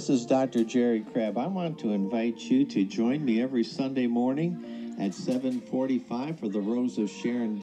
this is Dr. Jerry Crabb. I want to invite you to join me every Sunday morning at 7:45 for the Rose of Sharon